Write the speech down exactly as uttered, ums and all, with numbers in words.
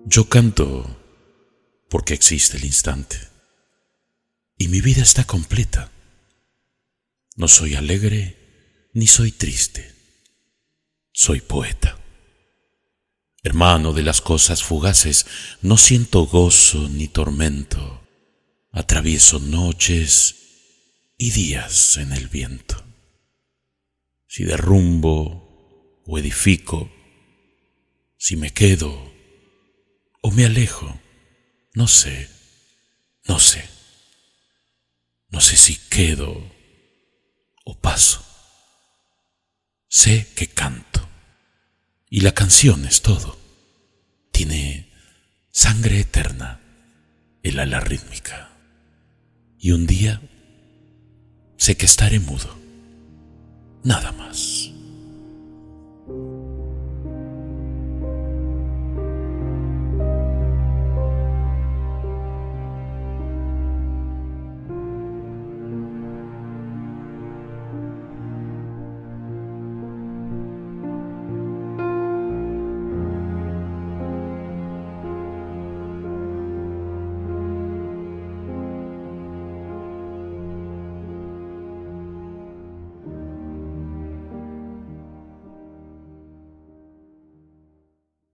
Yo canto porque existe el instante y mi vida está completa. No soy alegre ni soy triste, soy poeta. Hermano de las cosas fugaces, no siento gozo ni tormento, atravieso noches y días en el viento. Si derrumbo o edifico, si me quedo o me alejo, no sé, no sé, no sé si quedo o paso. Sé que canto y la canción es todo. Tiene sangre eterna, el ala rítmica. Y un día sé que estaré mudo, nada más.